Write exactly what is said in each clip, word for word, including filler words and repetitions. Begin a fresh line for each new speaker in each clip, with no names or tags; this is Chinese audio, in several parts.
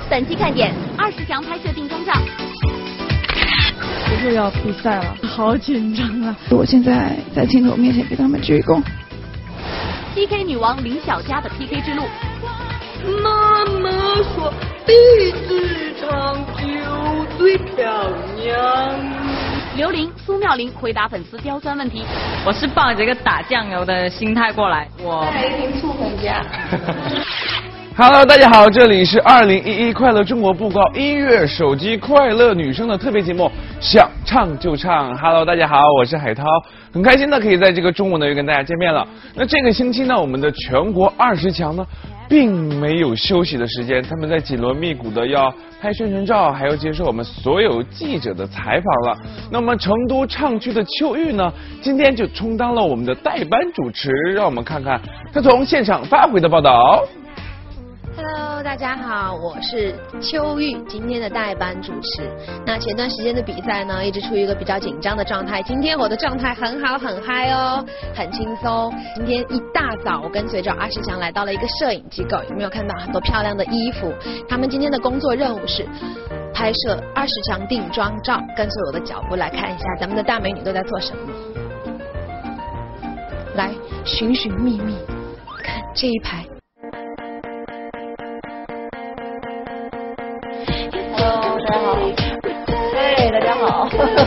本期看点二十强拍摄定妆照。
又要比赛了，好紧张啊！我现在在镜头面前给他们鞠躬。
P K 女王林小佳的 P K 之路。
妈妈说第四场就最漂亮。
刘琳、苏妙玲回答粉丝刁钻问题。
我是抱着一个打酱油的心态过来，我
带一瓶醋回家。
Hello， 大家好，这里是二零一一快乐中国布告音乐手机快乐女声的特别节目，想唱就唱。Hello， 大家好，我是海涛，很开心的可以在这个中午呢又跟大家见面了。那这个星期呢，我们的全国二十强呢，并没有休息的时间，他们在紧锣密鼓的要拍宣传照，还要接受我们所有记者的采访了。那么成都唱区的秋玉呢，今天就充当了我们的代班主持，让我们看看他从现场发回的报道。
Hello， 大家好，我是秋玉，今天的代班主持。那前段时间的比赛呢，一直处于一个比较紧张的状态。今天我的状态很好，很嗨哦，很轻松。今天一大早，我跟随着二十强来到了一个摄影机构，有没有看到很多漂亮的衣服？他们今天的工作任务是拍摄二十强定妆照。跟随我的脚步来看一下咱们的大美女都在做什么。来，寻寻觅觅，看这一排。
大家好。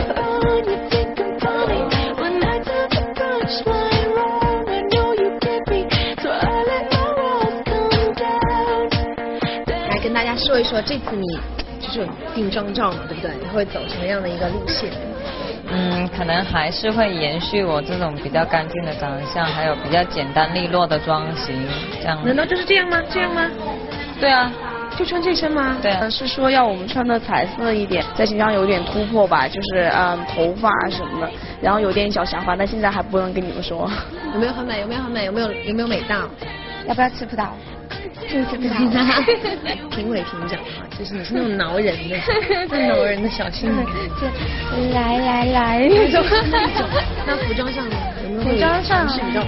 来跟大家说一说，这次你就是定妆照嘛，对不对？你会走什么样的一个路线？
嗯，可能还是会延续我这种比较干净的长相，还有比较简单利落的妆型，这样。
难道就是这样吗？这样吗？
对啊。
就穿这身吗？
对、啊，
是说要我们穿的彩色一点，在形象有点突破吧，就是嗯头发什么的，然后有点小想法，但现在还不能跟你们说。
有没有很美？有没有很美？有没有有没有美到？
要不要吃葡萄？
吃吃葡萄。评委评奖啊，就是你是那种挠人的，那挠人的小心灵。
就来来来。
那服装上呢？有没有
服装上
是比较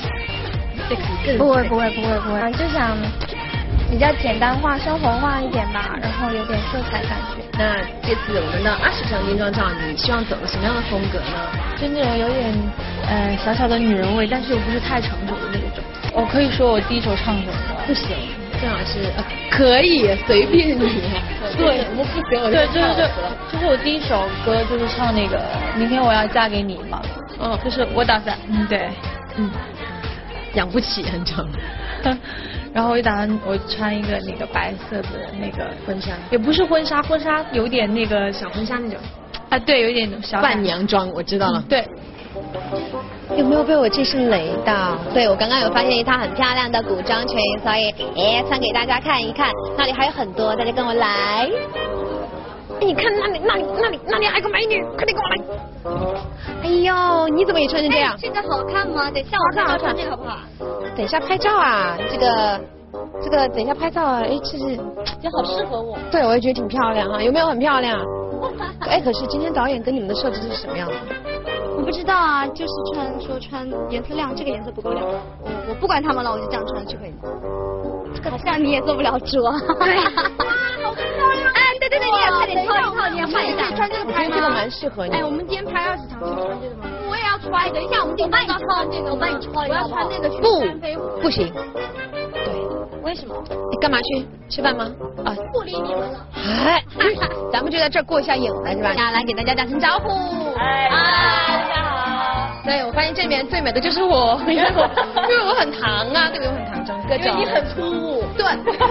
sexy
不会不会不会不会，就想。比较简单化、生活化一点吧，然后有点色彩感觉。
那这次我们的二十强定妆照，你希望走什么样的风格呢？
就那种有点呃小小的女人味，但是又不是太成熟的那种。
我可以说我第一首唱什么？
不行，郑老师、呃、可以随便你。对，我不行，我就
对，就是就就是我第一首歌就是唱那个明天我要嫁给你嘛。
哦，
就是我打算，嗯，对，
嗯，养不起很长。
然后我就打算我穿一个那个白色的那个
婚纱，
也不是婚纱，婚纱有点那个
小婚纱那种。
啊，对，有点小
伴娘装，我知道了。
嗯、对。
有没有被我这身雷到？对，我刚刚有发现一套很漂亮的古装裙，所以哎穿给大家看一看。那里还有很多，大家跟我来。你看那里那里那里那里还有个美女，快点跟我来。哎呦，你怎么也穿成这样？
这个好看吗？等一下我看我穿这个好不好？
等一下拍照啊，这个这个等一下拍照啊，哎，这是
也好适合我。
对，我也觉得挺漂亮啊，有没有很漂亮？哎，可是今天导演跟你们的设置是什么样的？
我不知道啊，就是穿说穿颜色亮，这个颜色不够亮。我我不管他们了，我就这样穿就可以了。这个好像你也做不了主啊。对。好漂亮！哎，对对对，你也快点挑一套，你也换一下。穿这个拍吗？
这个蛮适合你。
哎，我们今天拍二十场，你穿这个吗？我也要穿。等一下，我们定妆照穿这个，我帮你穿。我要穿那个雪山飞虎。
不行。
对。为什么？
你干嘛去？吃饭吗？啊，
不理你们了。
哎，咱们就在这儿过一下瘾了，是吧？来给大家打声招呼。
哎，大家好。
对，我发现这里面最美的就是我，因为我因为我很糖啊，对不对？我很糖中各种。
因为你很突兀。
对。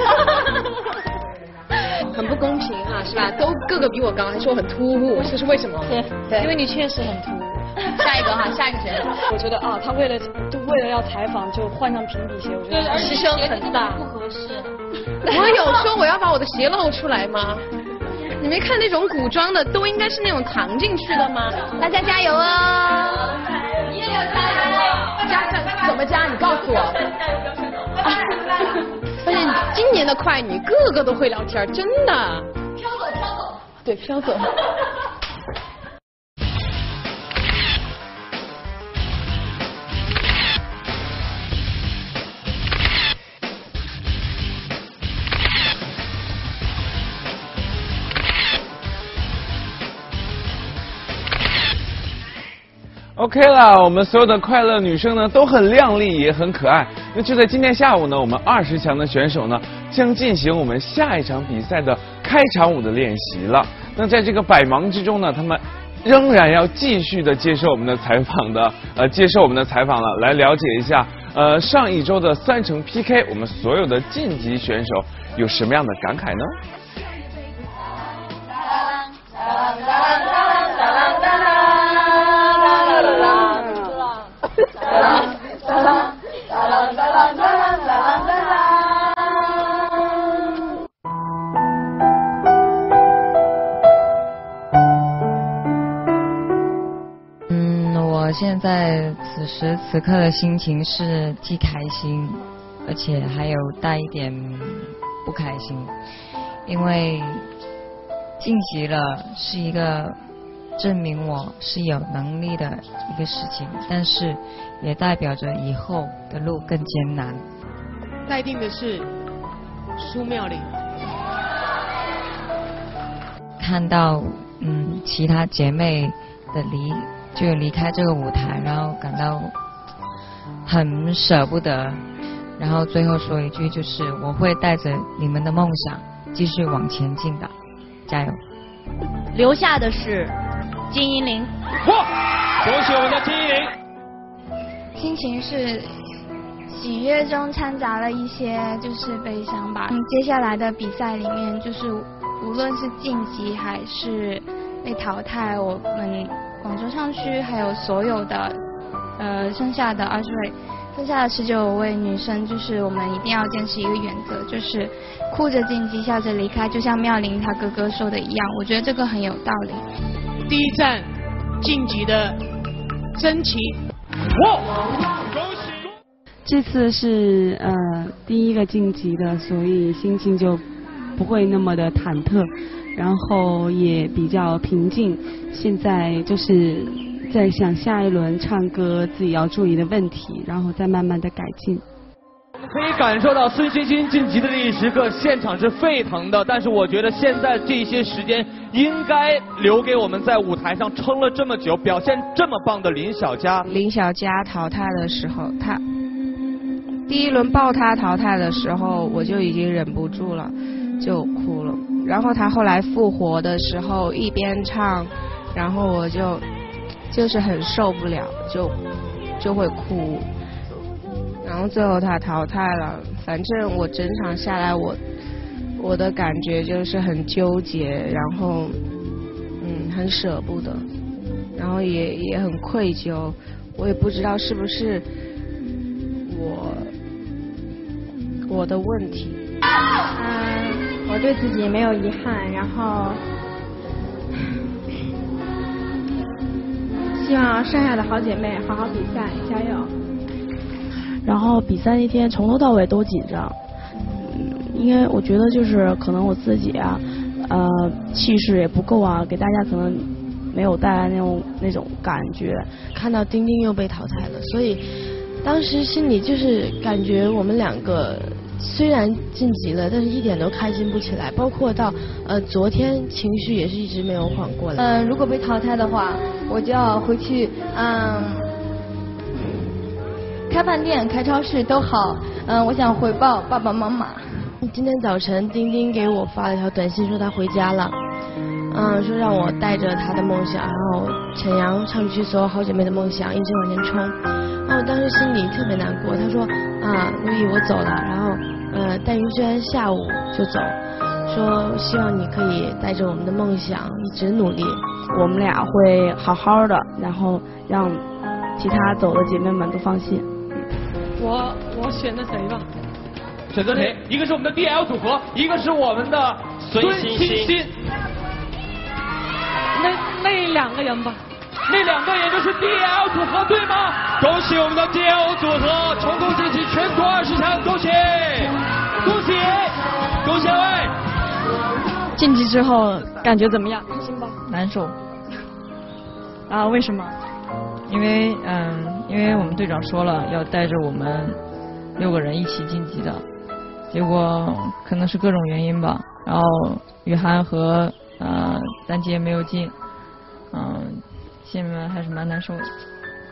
很不公平哈、啊，是吧？都个个比我高，还说我很突兀，这是为什么？
对，因为你确实很突兀。
下一个哈，下一个谁？
我觉得啊，他为了就为了要采访，就换上平底鞋，我觉得
牺牲很大，
不合适。
我有说我要把我的鞋露出来吗？你没看那种古装的，都应该是那种藏进去的吗？大家加油哦！
你也要加油！
加加怎么加？你告诉我。发现今年的快女个个都会聊天，真的。
飘走，飘走。
对，飘走。
OK 了，我们所有的快乐女生呢都很靓丽，也很可爱。那就在今天下午呢，我们二十强的选手呢将进行我们下一场比赛的开场舞的练习了。那在这个百忙之中呢，他们仍然要继续的接受我们的采访的，呃，接受我们的采访了，来了解一下，呃，上一周的三乘 P K， 我们所有的晋级选手有什么样的感慨呢？
我现在此时此刻的心情是既开心，而且还有带一点不开心，因为晋级了是一个证明我是有能力的一个事情，但是也代表着以后的路更艰难。
待定的是苏妙玲。
看到嗯其他姐妹的离就离开这个舞台，然后感到很舍不得，然后最后说一句，就是我会带着你们的梦想继续往前进的，加油！
留下的是金英玲。
哇，恭喜我们的金英玲！
心情是喜悦中掺杂了一些就是悲伤吧。嗯，接下来的比赛里面，就是无论是晋级还是被淘汰，我们广州唱区还有所有的呃剩下的二十位，剩下的十九位女生，就是我们一定要坚持一个原则，就是哭着晋级，笑着离开，就像妙玲她哥哥说的一样，我觉得这个很有道理。
第一站晋级的曾琦。
哇，恭喜！
这次是呃第一个晋级的，所以心情就不会那么的忐忑，然后也比较平静。现在就是在想下一轮唱歌自己要注意的问题，然后再慢慢的改进。
我们可以感受到孙欣欣晋级的这一时刻，现场是沸腾的。但是我觉得现在这些时间应该留给我们在舞台上撑了这么久、表现这么棒的林小佳。
林小佳淘汰的时候，她第一轮爆她淘汰的时候，我就已经忍不住了，就哭了。然后她后来复活的时候，一边唱，然后我就就是很受不了，就就会哭。然后最后她淘汰了，反正我整场下来我，我我的感觉就是很纠结，然后嗯很舍不得，然后也也很愧疚，我也不知道是不是我我的问题。
嗯，我对自己没有遗憾，然后希望剩下的好姐妹好好比赛，加油。
然后比赛那天从头到尾都紧张，嗯，因为我觉得就是可能我自己啊，呃，气势也不够啊，给大家可能没有带来那种那种感觉。
看到丁丁又被淘汰了，所以当时心里就是感觉我们两个虽然晋级了，但是一点都开心不起来。包括到呃昨天情绪也是一直没有缓过来。
呃，如果被淘汰的话，我就要回去嗯。开饭店、开超市都好，嗯、呃，我想回报爸爸妈妈。
今天早晨，丁丁给我发了一条短信，说他回家了，嗯，说让我带着他的梦想，然后沈阳唱区所有好姐妹的梦想，一直往前冲。然后我当时心里特别难过，他说啊，陆毅我走了，然后呃，戴云轩下午就走，说希望你可以带着我们的梦想一直努力，
我们俩会好好的，然后让其他走的姐妹们都放心。
我我选的谁吧？
选择谁？一个是我们的 D L 组合，一个是我们的孙欣欣。
那那两个人吧，
那两个也就是 D L 组合，对吗？恭喜我们的 D L 组合成功晋级全国二十强，恭喜！恭喜！恭喜二位！
晋级之后感觉怎么样？
开心吧？
难受。
啊？为什么？
因为嗯，因为我们队长说了要带着我们六个人一起晋级的，结果可能是各种原因吧，然后雨涵和呃丹杰没有进，嗯，心里面还是蛮难受的。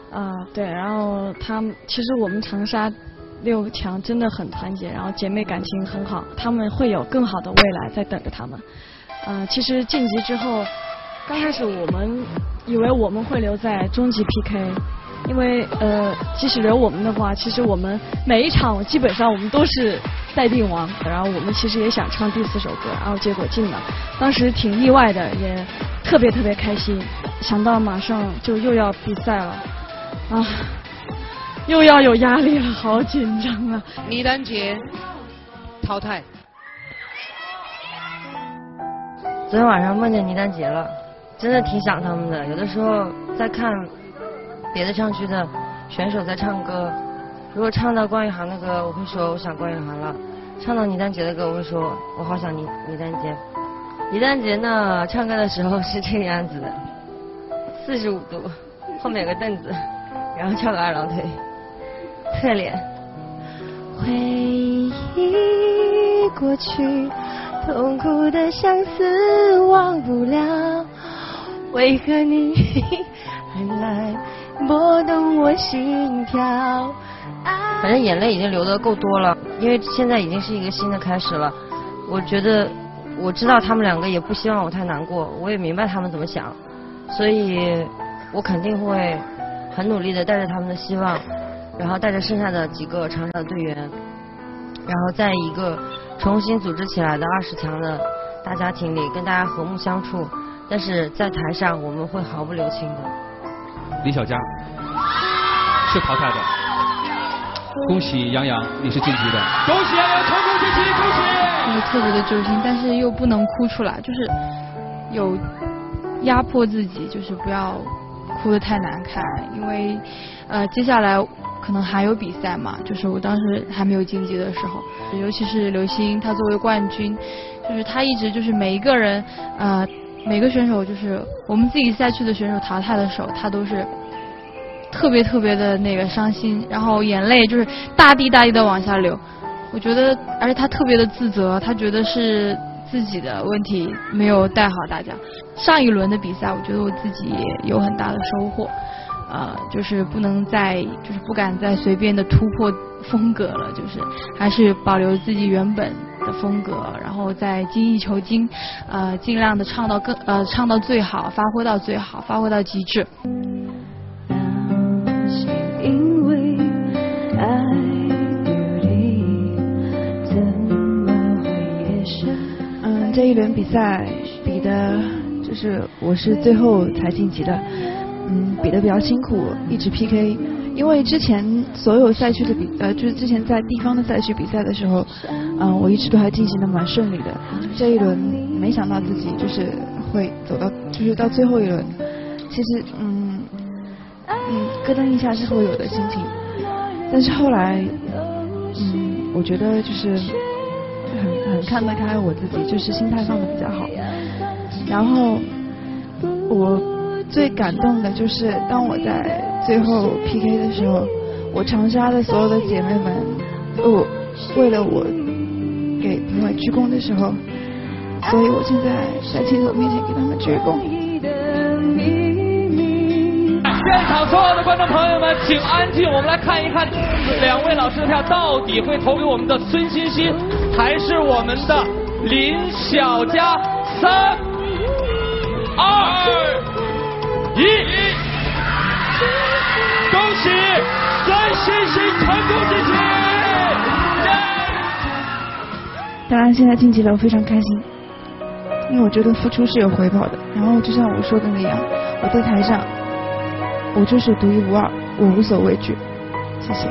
啊、对，然后他们其实我们长沙六强真的很团结，然后姐妹感情很好，他们会有更好的未来在等着他们。呃，其实晋级之后，刚开始我们以为我们会留在终极 P K， 因为呃，即使留我们的话，其实我们每一场基本上我们都是待定王，然后我们其实也想唱第四首歌，然后结果进了，当时挺意外的，也特别特别开心，想到马上就又要比赛了，啊。又要有压力了，好紧张啊！
倪丹杰淘汰。
昨天晚上梦见倪丹杰了，真的挺想他们的。有的时候在看别的唱区的选手在唱歌，如果唱到关宇航的歌，我会说我想关宇航了；唱到倪丹杰的歌，我会说我好想倪倪丹杰。倪丹杰呢，唱歌的时候是这个样子的，四十五度，后面有个凳子，然后翘个二郎腿。侧脸，
回忆过去，痛苦的相思忘不了，为何你还来拨动我心跳？
反正眼泪已经流得够多了，因为现在已经是一个新的开始了。我觉得我知道他们两个也不希望我太难过，我也明白他们怎么想，所以我肯定会很努力的带着他们的希望。然后带着剩下的几个长沙的队员，然后在一个重新组织起来的二十强的大家庭里跟大家和睦相处，但是在台上我们会毫不留情的。
李小佳是淘汰的，恭喜杨洋，你是晋级的。恭喜杨洋成功晋级，恭喜！
就是特别的揪心，但是又不能哭出来，就是有压迫自己，就是不要哭得太难看，因为呃接下来可能还有比赛嘛，就是我当时还没有晋级的时候，尤其是刘星，他作为冠军，就是他一直就是每一个人呃每个选手，就是我们自己赛区的选手淘汰的时候，他都是特别特别的那个伤心，然后眼泪就是大滴大滴的往下流。我觉得，而且他特别的自责，他觉得是自己的问题没有带好大家。上一轮的比赛，我觉得我自己也有很大的收获。呃，就是不能再，就是不敢再随便的突破风格了，就是还是保留自己原本的风格，然后再精益求精，呃，尽量的唱到更呃唱到最好，发挥到最好，发挥到极致。
因为爱
嗯，这一轮比赛比的就是我是最后才晋级的。嗯，比得比较辛苦，一直 P K， 因为之前所有赛区的比呃，就是之前在地方的赛区比赛的时候，嗯、呃，我一直都还进行的蛮顺利的。这一轮没想到自己就是会走到，就是到最后一轮，其实嗯嗯咯噔一下是会有的心情，但是后来嗯，我觉得就是很很看得开我自己，就是心态放得比较好，然后我。最感动的就是当我在最后 P K 的时候，我长沙的所有的姐妹们，哦，为了我给评委鞠躬的时候，所以我现在在镜头面前给他们鞠躬。
现场所有的观众朋友们，请安静，我们来看一看两位老师的票到底会投给我们的孙欣欣，还是我们的林小佳？三、二。一，恭喜孙欣欣成功晋级！
当然，现在晋级了，我非常开心，因为我觉得付出是有回报的。然后就像我说的那样，我在台上，我就是独一无二，我无所畏惧。谢谢。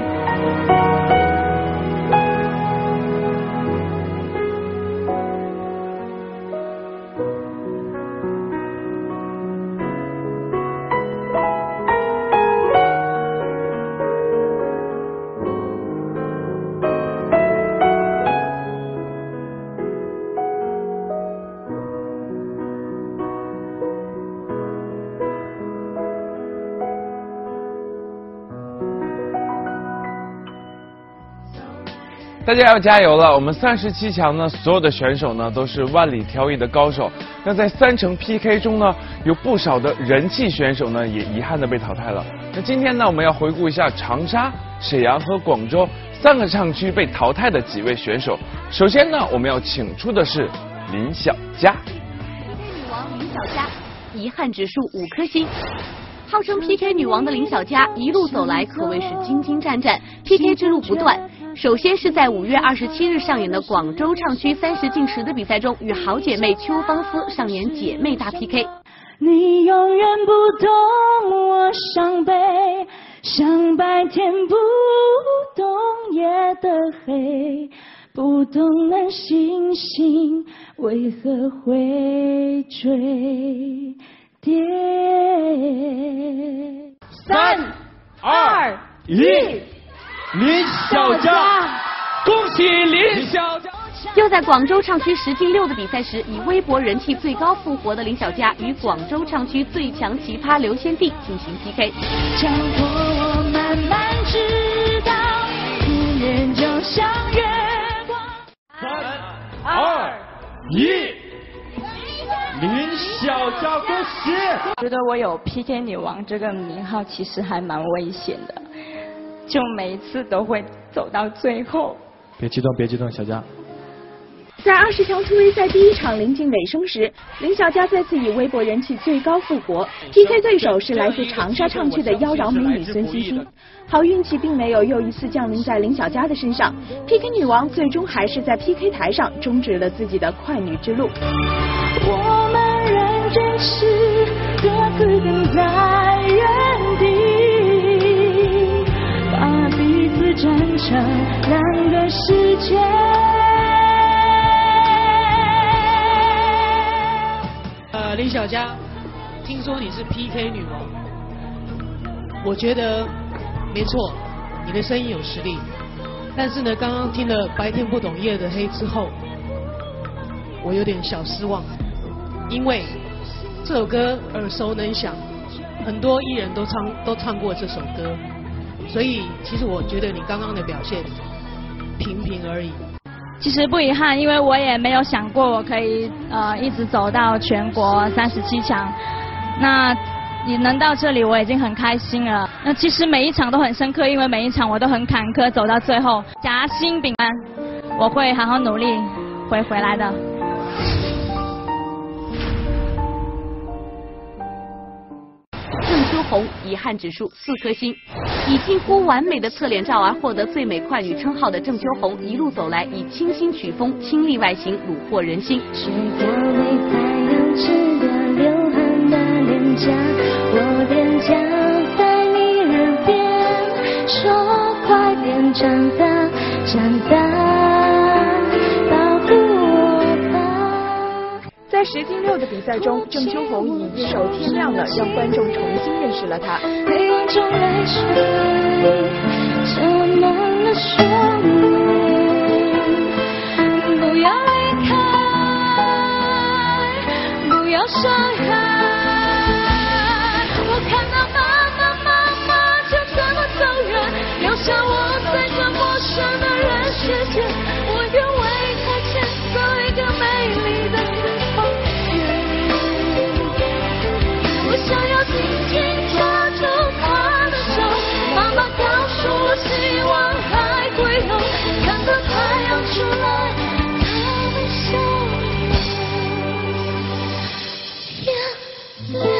大家要加油了！我们三十七强呢，所有的选手呢都是万里挑一的高手。那在三乘 P K 中呢，有不少的人气选手呢也遗憾的被淘汰了。那今天呢，我们要回顾一下长沙、沈阳和广州三个唱区被淘汰的几位选手。首先呢，我们要请出的是林小佳。
女王林小佳，遗憾指数五颗星。号称 P K 女王的林小佳一路走来可谓是精精战战 ，P K 之路不断。首先是在五月二十七日上演的广州唱区三十进十的比赛中，与好姐妹邱芳思上演姐妹大 P K。
你永远不懂我伤悲，像白天不懂夜的黑，不懂那星星为何会坠跌。
三二一。林小佳，恭喜林小佳！
又在广州唱区十进六的比赛时，以微博人气最高复活的林小佳与广州唱区最强奇葩刘先娣进行 P K。
强迫我慢慢知道，思念就像月光。
三二一，林小佳，恭喜！
我觉得我有 P K 女王这个名号，其实还蛮危险的。就每一次都会走到最后。
别激动，别激动，小佳。
在二十强突围赛第一场临近尾声时，林小佳再次以微博人气最高复活 ，P K 对手是来自长沙唱区的妖娆美女孙欣欣。好运气并没有又一次降临在林小佳的身上 ，P K 女王最终还是在 P K 台上终止了自己的快女之路。
我们仍坚持各自等在原地。把彼此站成两个世界。
呃，林小佳，听说你是 P K 女王，我觉得没错，你的声音有实力。但是呢，刚刚听了白天不懂夜的黑之后，我有点小失望，因为这首歌耳熟能详，很多艺人都唱都唱过这首歌。所以，其实我觉得你刚刚的表现平平而已。
其实不遗憾，因为我也没有想过我可以呃一直走到全国三十七强。那你能到这里，我已经很开心了。那其实每一场都很深刻，因为每一场我都很坎坷，走到最后夹心饼干，我会好好努力，会回来的。
郑秋红遗憾指数四颗星，以近乎完美的侧脸照而获得最美快女称号的郑秋红，一路走来以清新曲风、清丽外形虏获人心。
水果没太阳吃的流汗的脸颊，我踮脚在你耳边说快点长大，长大，保护我吧。
在十进六的比赛中，郑秋红以一首《天亮了》让观众重新认识了她。
黑暗中泪水遮满了双眼，不要离开，不要伤害。我看到妈妈妈妈就这么走远，留下我在这陌生的人世间，我愿为她建造一个美丽的我想要紧紧抓住她的手，妈妈告诉我希望还会有，看到太阳出来，她的笑脸亮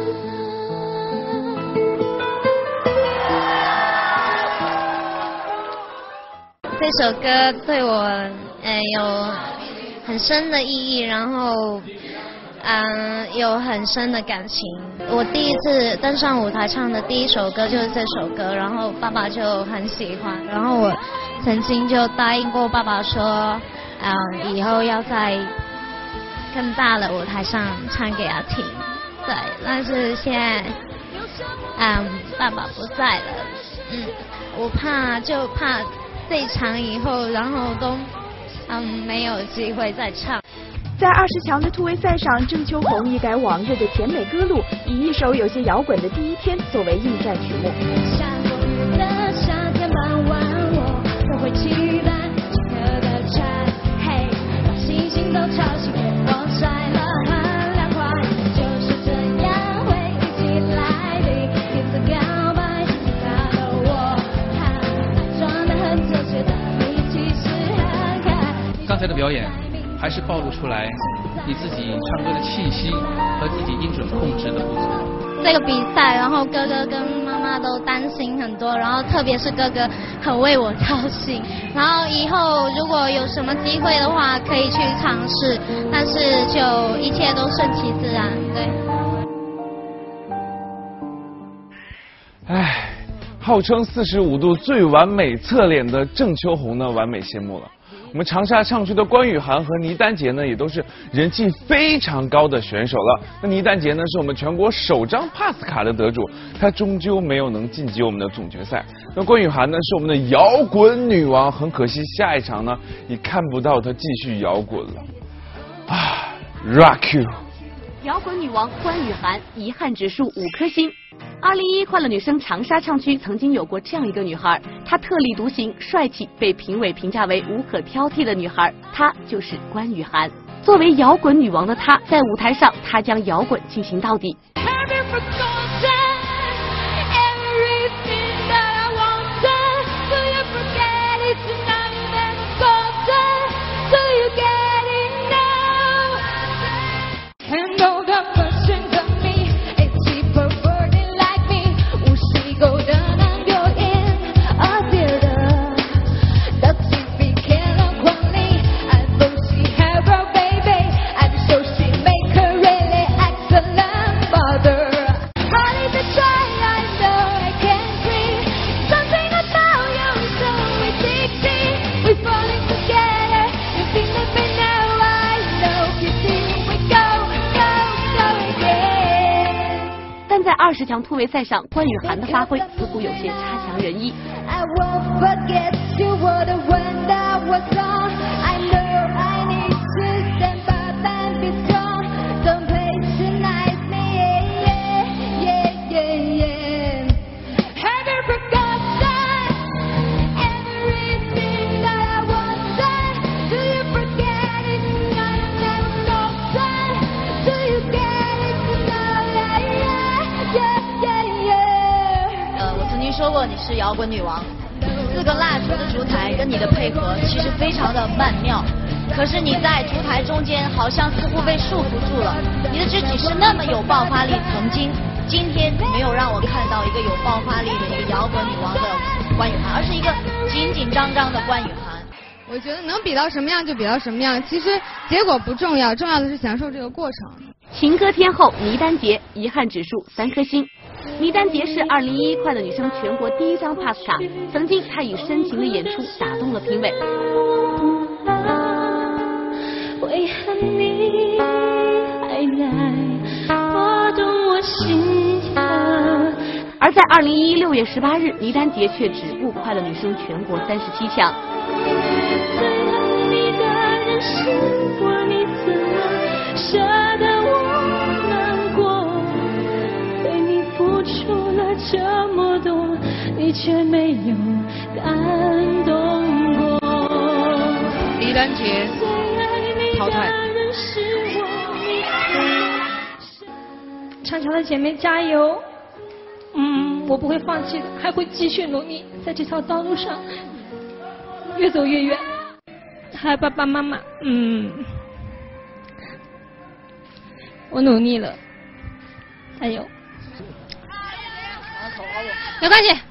了。这首歌对我呃有很深的意义，然后嗯，有很深的感情。我第一次登上舞台唱的第一首歌就是这首歌，然后爸爸就很喜欢，然后我曾经就答应过爸爸说，嗯，以后要在更大的舞台上唱给他听。对，但是现在，嗯，爸爸不在了，嗯，我怕就怕这一场以后，然后都嗯没有机会再唱。
在二十强的突围赛上，郑秋红一改往日的甜美歌路，以一首有些摇滚的《第一天》作为应战曲目。
下过雨的夏天傍晚，我都会期待
刚才的表演还是暴露出来你自己唱歌的气息和自己音准控制的不足。
这个比赛，然后哥哥跟妈妈都担心很多，然后特别是哥哥很为我操心。然后以后如果有什么机会的话，可以去尝试，但是就一切都顺其自然，对。
唉，号称四十五度最完美侧脸的郑秋红呢，完美谢幕了。我们长沙唱区的关雨涵和倪丹杰呢，也都是人气非常高的选手了。那倪丹杰呢，是我们全国首张 pass 卡的得主，她终究没有能晋级我们的总决赛。那关雨涵呢，是我们的摇滚女王，很可惜下一场呢，也看不到她继续摇滚了。啊 ，Rock you！
摇滚女王关雨涵，遗憾指数五颗星。二零一一快乐女声长沙唱区曾经有过这样一个女孩，她特立独行、帅气，被评委评价为无可挑剔的女孩，她就是关雨涵。作为摇滚女王的她，在舞台上，她将摇滚进行到底。二十强突围赛上，关雨涵的发挥似乎有些差强人意。
说过你是摇滚女王，四个蜡烛的烛台跟你的配合其实非常的曼妙，可是你在烛台中间好像似乎被束缚住了，你的肢体是那么有爆发力，曾经今天没有让我看到一个有爆发力的一个摇滚女王的关雨涵，而是一个紧紧张张的关雨涵。
我觉得能比到什么样就比到什么样，其实结果不重要，重要的是享受这个过程。
情歌天后倪丹杰，遗憾指数三颗星。倪丹杰是二零一一快乐女声全国第一张 pass 卡，曾经她以深情的演出打动了评委。
为何你还在拨动我心跳？
而在二零一一六月十八日，倪丹杰却止步快乐女声全国三十七强。
最爱你的人是我，你怎么舍得我难过？对你付出了这么多，你却没有感动过。
倪丹杰淘汰。
长桥的姐妹加油！嗯，我不会放弃的，还会继续努力，在这条道路上越走越远。还有爸爸妈妈，嗯，我努力了，加油！
没关系，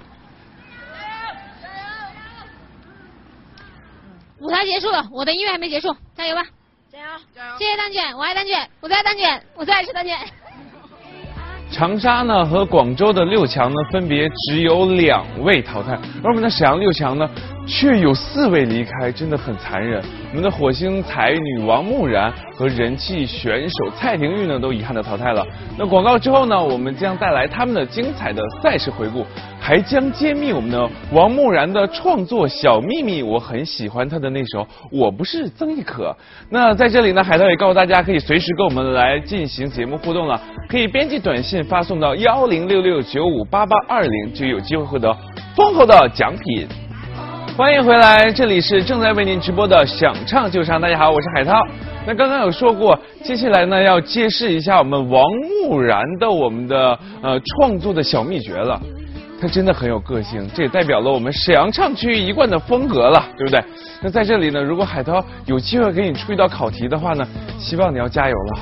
舞台结束了，我的音乐还没结束，加油吧！加油！加油！谢谢蛋卷，我爱蛋卷，我最爱蛋卷，我最爱吃蛋卷。
长沙呢和广州的六强呢分别只有两位淘汰，而我们的沈阳六强呢却有四位离开，真的很残忍。我们的火星才女王木然和人气选手蔡婷玉呢都遗憾的淘汰了。那广告之后呢，我们将带来他们的精彩的赛事回顾，还将揭秘我们的王木然的创作小秘密。我很喜欢她的那首《我不是曾轶可》。那在这里呢，海涛也告诉大家，可以随时跟我们来进行节目互动了，可以编辑短信发送到幺零六六九五八八二零，就有机会获得丰厚的奖品。欢迎回来，这里是正在为您直播的想唱就唱。大家好，我是海涛。那刚刚有说过，接下来呢要揭示一下我们王木然的我们的呃创作的小秘诀了。 他真的很有个性，这也代表了我们沈阳唱区一贯的风格了，对不对？那在这里呢，如果海涛有机会给你出一道考题的话呢，希望你要加油了。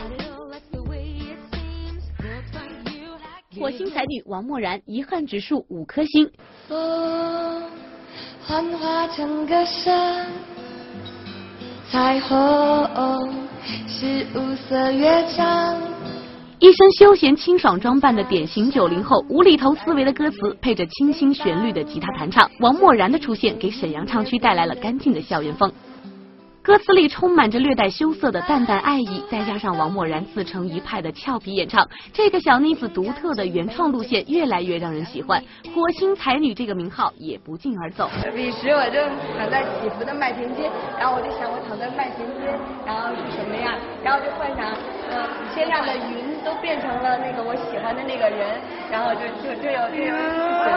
火星才女王默然遗憾指数五颗星。
风幻化成歌声，彩虹是五色乐章。
一身休闲清爽装扮的典型九零后，无厘头思维的歌词配着清新旋律的吉他弹唱，王默然的出现给沈阳唱区带来了干净的校园风。歌词里充满着略带羞涩的淡淡爱意，再加上王默然自成一派的俏皮演唱，这个小妮子独特的原创路线越来越让人喜欢。火星才女这个名号也不胫而走。
彼时我正躺在起伏的麦田间，然后我就想我躺在麦田间，然后是什么样，然后就幻想，呃，天上的云都变成了那个我喜欢的那个人，然后就就就有这种事情。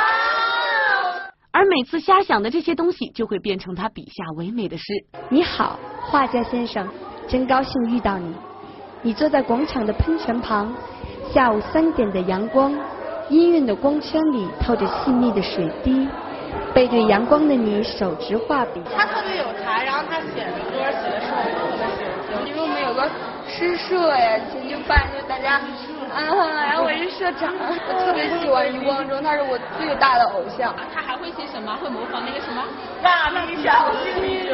而每次瞎想的这些东西，就会变成他笔下唯美的诗。
你好，画家先生，真高兴遇到你。你坐在广场的喷泉旁，下午三点的阳光，氤氲的光圈里透着细密的水滴。背对阳光的你，手执画笔。
他特别有才，然后他写的歌写的是我特别喜欢，因为我们有个诗社呀，研究办，就大家。啊，然后我是社长，我特别喜欢余光中，他是我最大的偶像。
他还会些什么？会模仿那个什么？
蜡笔小新。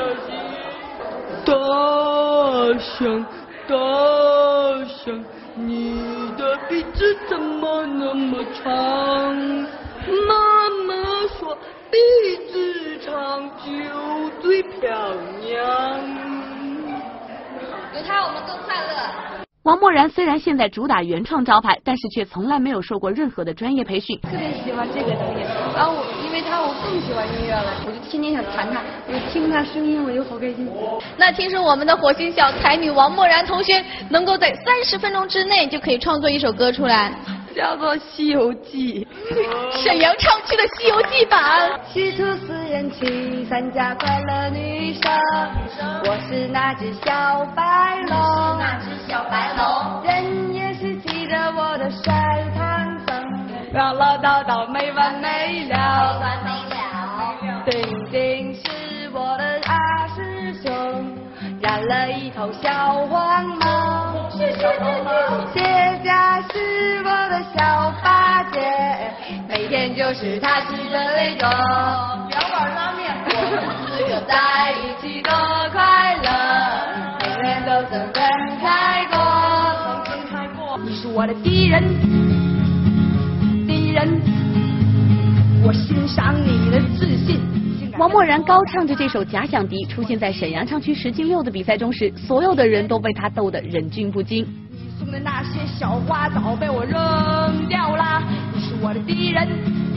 大象，大象，你的鼻子怎么那么长？妈妈说鼻子长就最漂亮。
有他，我们更快乐。
王默然虽然现在主打原创招牌，但是却从来没有受过任何的专业培训。
特别喜欢这个东西，然后我因为他我更喜欢音乐了，我就天天想弹它，我听他声音我就好开心。
那听说我们的火星小才女王默然同学能够在三十分钟之内就可以创作一首歌出来，
叫做《西游记》，
沈阳唱区的《西游记》版。
师徒四人去参加快乐女生，我是那只小白龙，
那只小白龙，
人也是骑着我的帅唐僧，唠唠叨叨没完没了，
没完没了。
丁丁是我的二师兄，染了一头小黄毛，谢家是我的小八戒，每天就是他吃的那种
两碗拉面，
我们四个在一起多快乐，每天都曾分开过，曾分开过。你是我的敌人，敌人，我欣赏你的自信。
王默然高唱着这首假想敌出现在沈阳唱区十进六的比赛中时，所有的人都被他逗得忍俊不禁。
送的那些小花早被我扔掉了，你是我的敌人，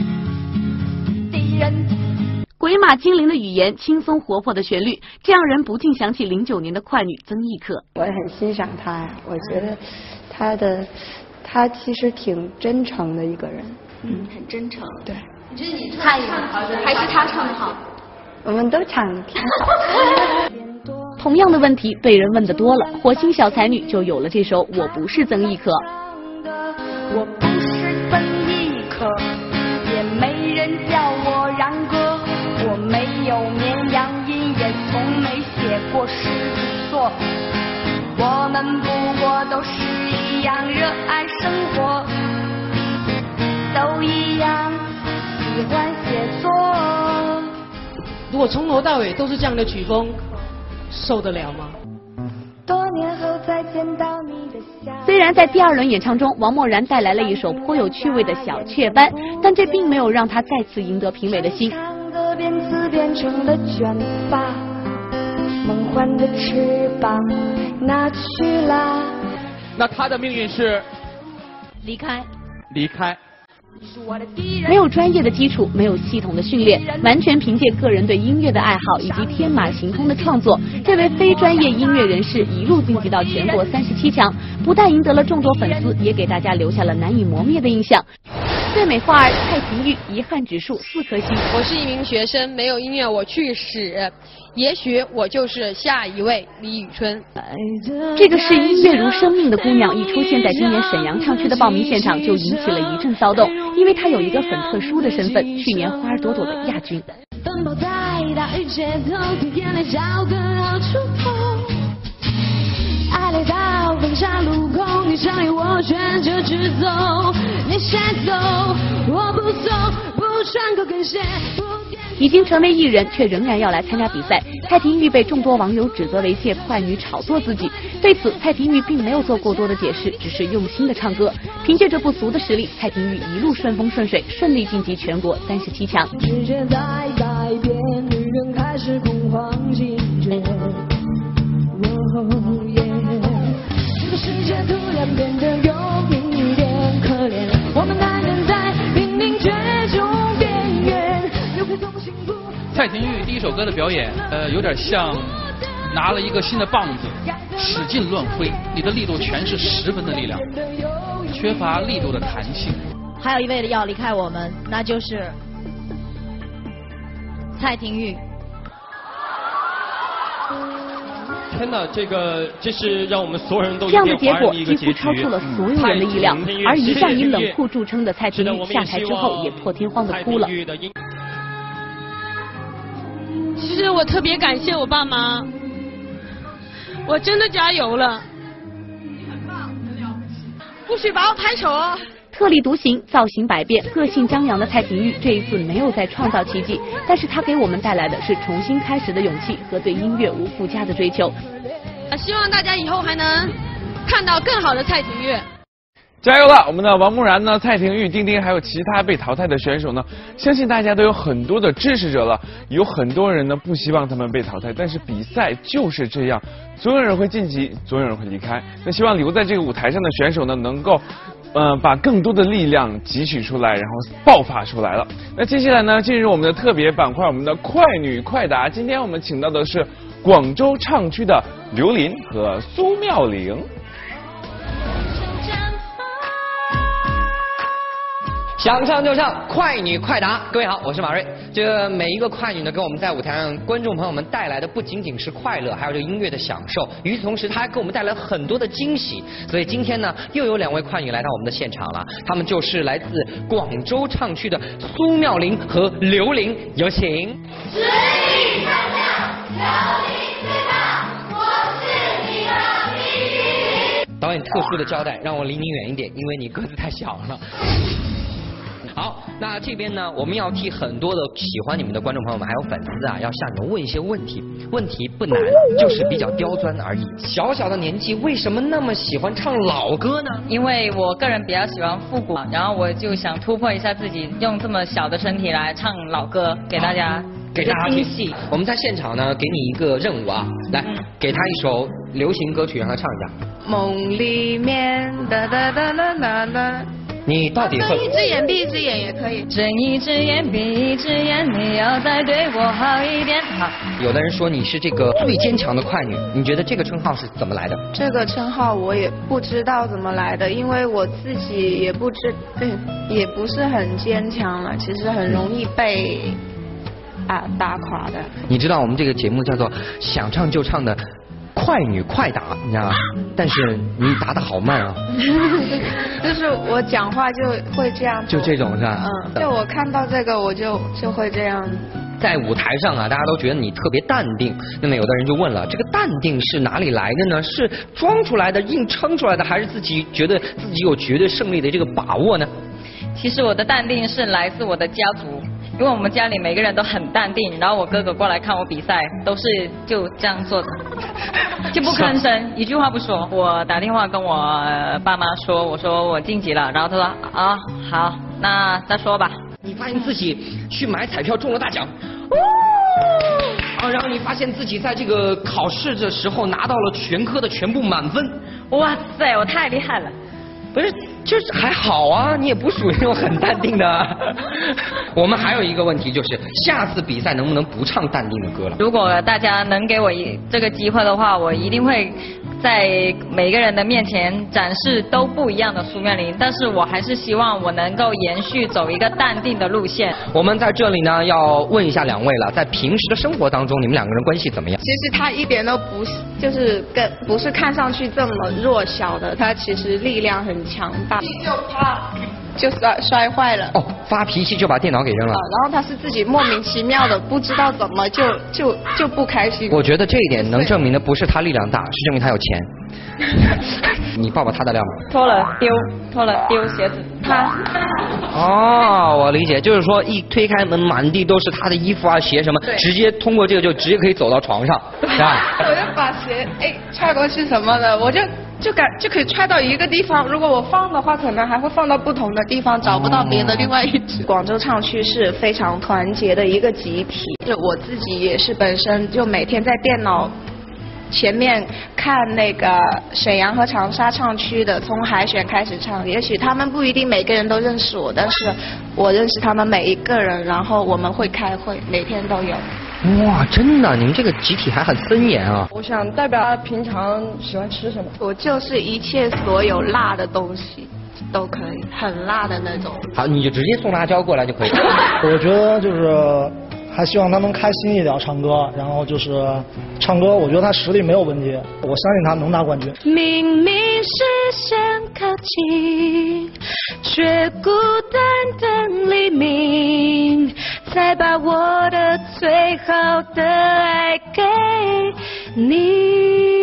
敌人。
鬼马精灵的语言，轻松活泼的旋律，这让人不禁想起零九年的快女曾轶可。
我也很欣赏她呀，我觉得她的她其实挺真诚的一个人，
嗯，很真诚。
对。
你觉得你唱唱好，还是他唱的好？
我们都唱的挺好。
同样的问题被人问得多了，火星小才女就有了这首《我不是曾轶可》。
我不是曾轶可，也没人叫我然哥，我没有绵羊音，也从没写过诗作。我们不过都是一样热爱生活，都一样喜欢写作。
如果从头到尾都是这样的曲风，受得了吗？
多年后再见到你的笑。
虽然在第二轮演唱中，王默然带来了一首颇有趣味的小雀斑，但这并没有让他再次赢得评委的心。
唱歌变词变成了卷发，梦幻的翅膀拿去了。
那他的命运是
离开。
离开。
没有专业的基础，没有系统的训练，完全凭借个人对音乐的爱好以及天马行空的创作，这位非专业音乐人士一路晋级到全国三十七强，不但赢得了众多粉丝，也给大家留下了难以磨灭的印象。 最美花儿蔡婷玉遗憾指数四颗星。
我是一名学生，没有音乐我去死，也许我就是下一位李宇春。
这个视音乐如生命的姑娘，一出现在今年沈阳唱区的报名现场，就引起了一阵骚动，因为她有一个很特殊的身份，去年花儿朵朵的亚军。
奔跑在大雨街头，替眼泪找个好出口。爱来到分岔路口，你想要我选择直走，你先走，我不走，不穿高跟鞋。
已经成为艺人，却仍然要来参加比赛。蔡婷玉被众多网友指责为借快女炒作自己，对此蔡婷玉并没有做过多的解释，只是用心的唱歌。凭借着不俗的实力，蔡婷玉一路顺风顺水，顺利晋级全国三十七强。
世界在改变，女人开始恐慌警觉。哦耶，这个世界突然变得有一点可怜，我们男人在濒临绝种边缘。
蔡婷玉第一首歌的表演，呃，有点像拿了一个新的棒子，使劲乱挥，你的力度全是十分的力量，缺乏力度的弹性。
还有一位要离开我们，那就是蔡婷玉。
天哪，这个这是让我们所有人都
这样的结果几乎超出了所有人的意料，而一向以冷酷著称的蔡婷玉下台之后也破天荒的哭了。
其实我特别感谢我爸妈，我真的加油了。不许把我拍丑哦！
特立独行、造型百变、个性张扬的蔡婷玉这一次没有再创造奇迹，但是她给我们带来的是重新开始的勇气和对音乐无附加的追求。
希望大家以后还能看到更好的蔡婷玉。
加油了！我们的王木然呢、蔡婷玉、丁丁还有其他被淘汰的选手呢，相信大家都有很多的支持者了。有很多人呢不希望他们被淘汰，但是比赛就是这样，总有人会晋级，总有人会离开。那希望留在这个舞台上的选手呢，能够呃把更多的力量汲取出来，然后爆发出来了。那接下来呢，进入我们的特别板块，我们的快女快答。今天我们请到的是广州唱区的刘琳和苏妙玲。
想唱就唱，快女快答。各位好，我是马瑞。这个每一个快女呢，给我们在舞台上观众朋友们带来的不仅仅是快乐，还有这个音乐的享受。与此同时，她还给我们带来很多的惊喜。所以今天呢，又有两位快女来到我们的现场了，她们就是来自广州唱区的苏妙玲和刘琳，有请。
实力唱将，刘琳最棒，我是你的第一。
导演特殊的交代，让我离你远一点，因为你个子太小了。好，那这边呢，我们要替很多的喜欢你们的观众朋友们还有粉丝啊，要向你们问一些问题。问题不难，就是比较刁钻而已。小小的年纪，为什么那么喜欢唱老歌呢？
因为我个人比较喜欢复古，然后我就想突破一下自己，用这么小的身体来唱老歌，给大家
给大家惊喜。我们在现场呢，给你一个任务啊，来，嗯、给他一首流行歌曲，让他唱一下。
梦里面哒哒哒啦啦啦。
你到底会？
睁一只眼闭一只眼也可以。
睁一只眼闭一只眼，你要再对我好一点。好。
有的人说你是这个最坚强的快女，你觉得这个称号是怎么来的？
这个称号我也不知道怎么来的，因为我自己也不知，对，也不是很坚强了，其实很容易被啊打垮的。
你知道我们这个节目叫做想唱就唱的快女快答，你知道吗？但是你答得好慢啊。
就是我讲话就会这样。
就这种是吧？
嗯，就我看到这个我就就会这样。
在舞台上啊，大家都觉得你特别淡定。那么有的人就问了，这个淡定是哪里来的呢？是装出来的、硬撑出来的，还是自己觉得自己有绝对胜利的这个把握呢？
其实我的淡定是来自我的家族。因为我们家里每个人都很淡定，然后我哥哥过来看我比赛，都是就这样做的，就不吭声，一句话不说。我打电话跟我爸妈说，我说我晋级了，然后他说啊好，那再说吧。
你发现自己去买彩票中了大奖，啊，然后你发现自己在这个考试的时候拿到了全科的全部满分，
哇塞，我太厉害了。
不是，就是还好啊，你也不属于那种很淡定的。我们还有一个问题就是，下次比赛能不能不唱淡定的歌了？
如果大家能给我一这个机会的话，我一定会在每个人的面前展示都不一样的苏妙玲，但是我还是希望我能够延续走一个淡定的路线。
我们在这里呢要问一下两位了，在平时的生活当中，你们两个人关系怎么样？
其实他一点都不是，就是跟不是看上去这么弱小的，他其实力量很强大。就怕就摔摔坏了。
哦，发脾气就把电脑给扔了。
啊、然后他是自己莫名其妙的，不知道怎么就就就不开心。
我觉得这一点能证明的不是他力量大，是证明他有钱。你爆爆他的料吗？
脱了丢，脱了丢鞋子，他。
哦，我理解，就是说一推开门，满地都是他的衣服啊、鞋什么，直接通过这个就直接可以走到床上，是吧？
我就把鞋哎踹过去什么的，我就。就感就可以揣到一个地方，如果我放的话，可能还会放到不同的地方，找不到别的另外一只。广州唱区是非常团结的一个集体，就我自己也是本身就每天在电脑前面看那个沈阳和长沙唱区的，从海选开始唱，也许他们不一定每个人都认识我，但是我认识他们每一个人，然后我们会开会，每天都有。
哇，真的，你们这个集体还很森严啊！
我想代表他平常喜欢吃什么？我就是一切所有辣的东西都可以，很辣的那种。
好，你就直接送辣椒过来就可以。
我觉得就是还希望他能开心一点唱歌，然后就是唱歌，我觉得他实力没有问题，我相信他能拿冠军。
明明视线靠近，却孤单等黎明，才把我的最好的爱给你。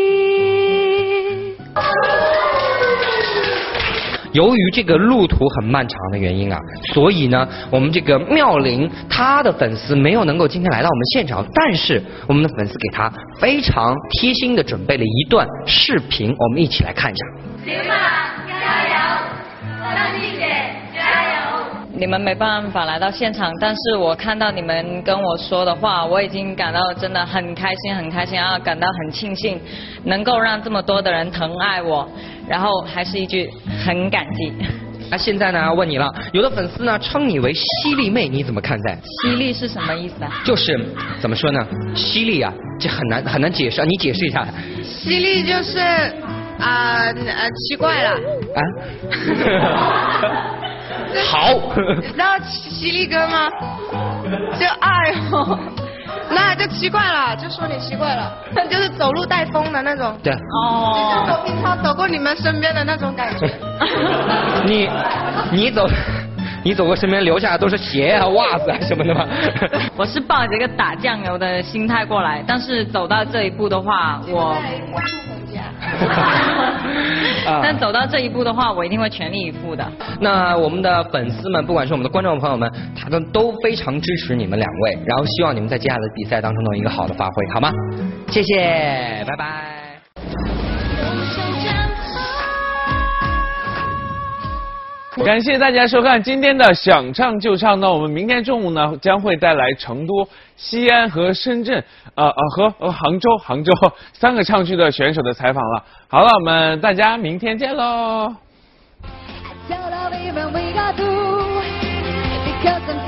由于这个路途很漫长的原因啊，所以呢，我们这个妙玲她的粉丝没有能够今天来到我们现场，但是我们的粉丝给她非常贴心的准备了一段视频，我们一起来看一下。
行吧，加油，张丽姐加油。
你们没办法来到现场，但是我看到你们跟我说的话，我已经感到真的很开心，很开心啊，感到很庆幸，能够让这么多的人疼爱我，然后还是一句很感激。
那、啊、现在呢，要问你了，有的粉丝呢称你为犀利妹，你怎么看待？
犀利是什么意思啊？
就是怎么说呢，犀利啊，这很难很难解释，你解释一下。
犀利就是啊呃奇怪了。啊。
好，
你知道犀利哥吗？就哎呦，那就奇怪了，就说你奇怪了，就是走路带风的那种。
对。
哦。就走平常走过你们身边的那种感觉。
你你走，你走过身边留下的都是鞋啊、袜子啊什么的吗？
我是抱着一个打酱油的心态过来，但是走到这一步的话，我。但走到这一步的话，我一定会全力以赴的。
那我们的粉丝们，不管是我们的观众朋友们，他们都非常支持你们两位，然后希望你们在接下来的比赛当中能有一个好的发挥，好吗？谢谢，拜拜。
感谢大家收看今天的想唱就唱。那我们明天中午呢将会带来成都、西安和深圳，呃呃和呃杭州、杭州三个唱区的选手的采访了。好了，我们大家明天见喽。